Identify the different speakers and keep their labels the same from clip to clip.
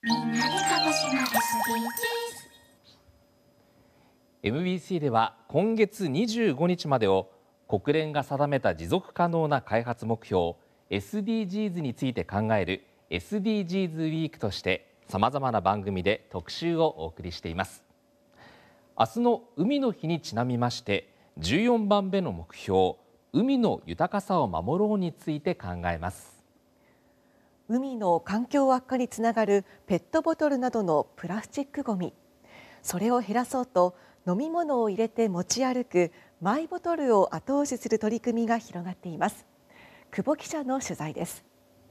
Speaker 1: みんなで鹿児島
Speaker 2: MBC では今月25日までを国連が定めた持続可能な開発目標 SDGs について考える SDGs ウィークとしてさまざまな番組で特集をお送りしています。明日の海の日にちなみまして14番目の目標海の豊かさを守ろうについて考えます。
Speaker 3: 海の環境悪化につながるペットボトルなどのプラスチックごみ、それを減らそうと飲み物を入れて持ち歩くマイボトルを後押しする取り組みが広がっています。久保記者の取材です。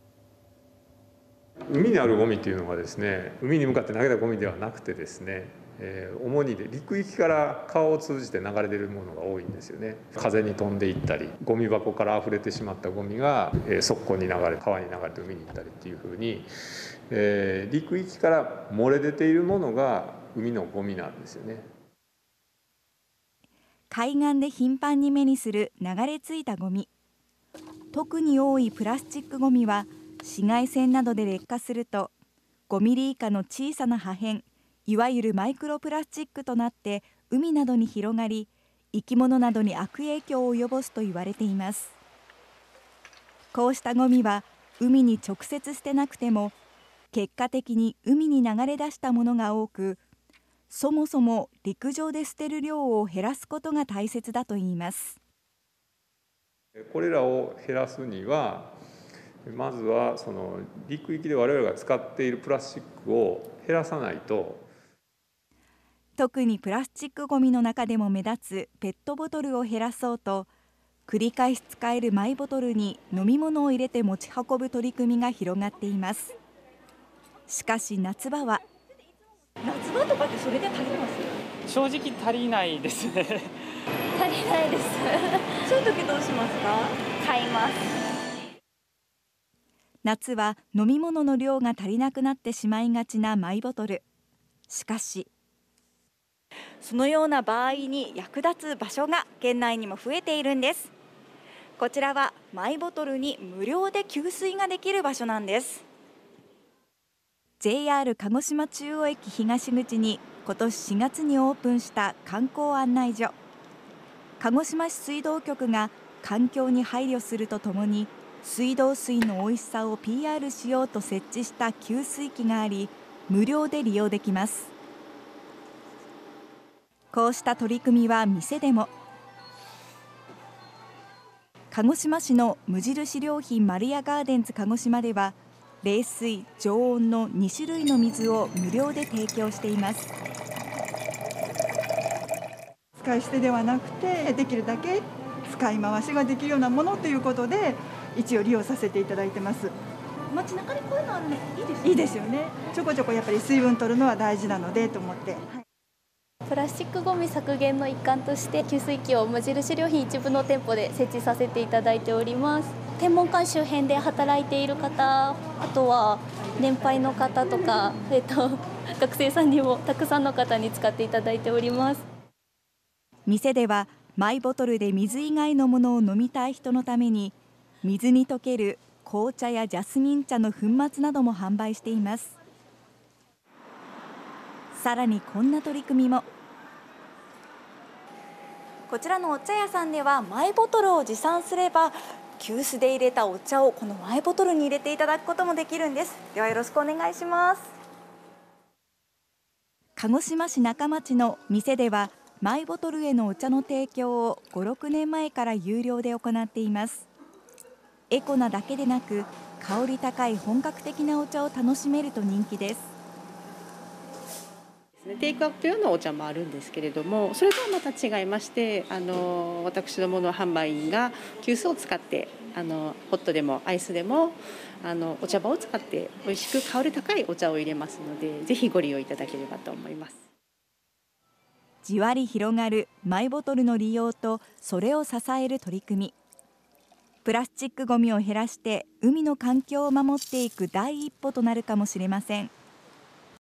Speaker 4: 海にあるゴミというのはですね、海に向かって投げたゴミではなくてですね、主に陸域から川を通じて流れ出るものが多いんですよね。風に飛んでいったり、ゴミ箱から溢れてしまったゴミが側溝に流れ、川に流れて海に行ったりっていうふうに、陸域から漏れ出ているものが海のゴミなんですよね。
Speaker 5: 海岸で頻繁に目にする流れ着いたゴミ。特に多いプラスチックゴミは紫外線などで劣化すると5ミリ以下の小さな破片、いわゆるマイクロプラスチックとなって海などに広がり、生き物などに悪影響を及ぼすと言われています。こうしたゴミは海に直接捨てなくても結果的に海に流れ出したものが多く、そもそも陸上で捨てる量を減らすことが大切だといいます。
Speaker 4: これらを減らすには、まずはその陸域で我々が使っているプラスチックを減らさないと。
Speaker 5: 特にプラスチックごみの中でも目立つペットボトルを減らそうと、繰り返し使えるマイボトルに飲み物を入れて持ち運ぶ取り組みが広がっています。しかし夏場は。
Speaker 6: 夏場とかってそれで足ります？
Speaker 7: 正直足りないですね。
Speaker 6: 足りないです。そういう時どうしますか？買います。
Speaker 5: 夏は飲み物の量が足りなくなってしまいがちなマイボトル。しかし
Speaker 6: そのような場合に役立つ場所が県内にも増えているんです。こちらはマイボトルに無料で給水ができる場所なんです。
Speaker 5: JR 鹿児島中央駅東口に今年4月にオープンした観光案内所。鹿児島市水道局が環境に配慮するとともに水道水の美味しさを PR しようと設置した給水器があり、無料で利用できます。こうした取り組みは店でも。鹿児島市の無印良品マルヤガーデンズ鹿児島では、冷水、常温の2種類の水を無料で提供しています。
Speaker 8: 使い捨てではなくて、できるだけ使い回しができるようなものということで、一応利用させていただいてます。
Speaker 6: 街中にこういうのあるのいいですね。
Speaker 8: いいですよね。ちょこちょこやっぱり水分取るのは大事なのでと思って。
Speaker 9: プラスチックごみ削減の一環として給水器を無印良品一部の店舗で設置させていただいております。天文館周辺で働いている方、あとは年配の方とか、学生さんにもたくさんの方に使っていただいております。
Speaker 5: 店ではマイボトルで水以外のものを飲みたい人のために水に溶ける紅茶やジャスミン茶の粉末なども販売しています。さらにこんな取り組みも。
Speaker 6: こちらのお茶屋さんではマイボトルを持参すれば急須で入れたお茶をこのマイボトルに入れていただくこともできるんです。ではよろしくお願いします。
Speaker 5: 鹿児島市中町の店ではマイボトルへのお茶の提供を5、6年前から有料で行っています。エコなだけでなく香り高い本格的なお茶を楽しめると人気です。
Speaker 10: テイクアップ用のお茶もあるんですけれども、それとはまた違いまして、私どもの販売員が急須を使ってホットでもアイスでもお茶葉を使って美味しく香り高いお茶を入れますので、ぜひご利用いただければと思います。
Speaker 5: じわり広がるマイボトルの利用とそれを支える取り組み。プラスチックごみを減らして海の環境を守っていく第一歩となるかもしれません。